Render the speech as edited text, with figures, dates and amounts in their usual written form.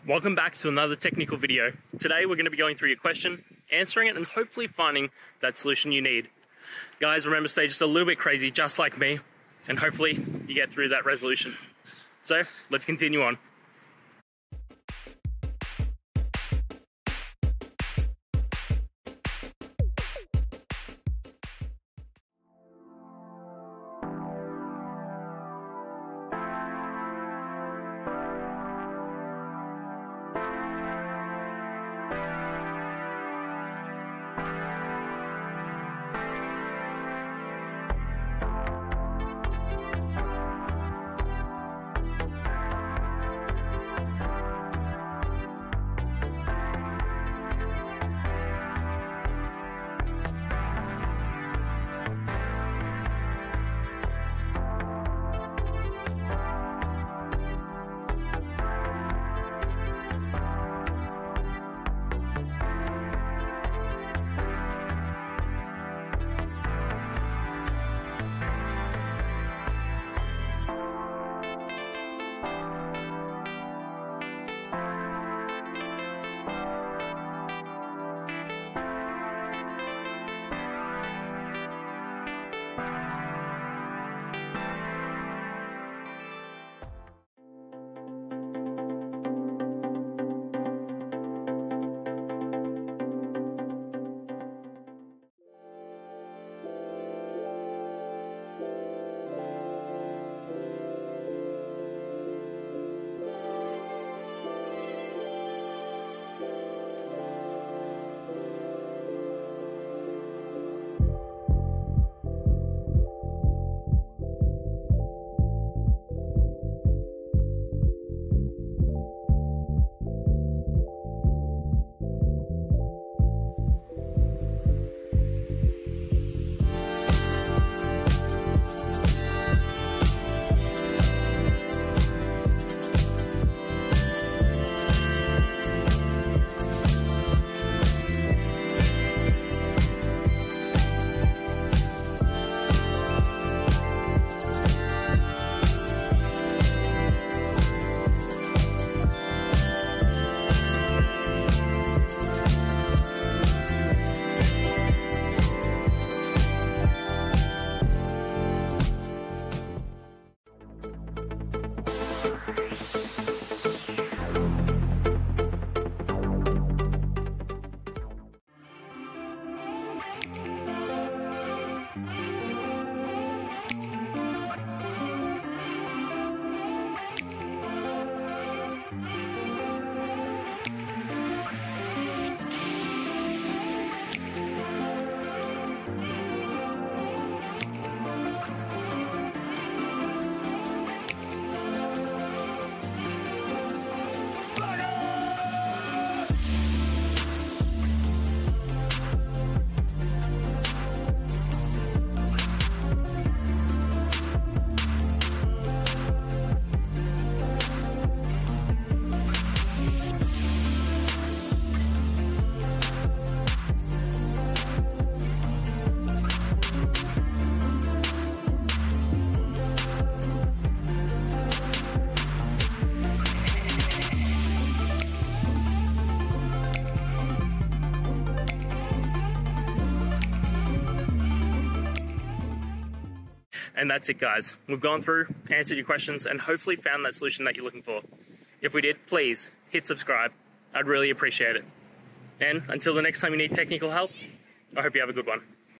Welcome back to another technical video. Today we're going to be going through your question, answering it, and hopefully finding that solution you need. Guys, remember to stay just a little bit crazy, just like me, and hopefully you get through that resolution. So let's continue on. And that's it, guys. We've gone through, answered your questions, and hopefully found that solution that you're looking for. If we did, please hit subscribe. I'd really appreciate it. And until the next time you need technical help, I hope you have a good one.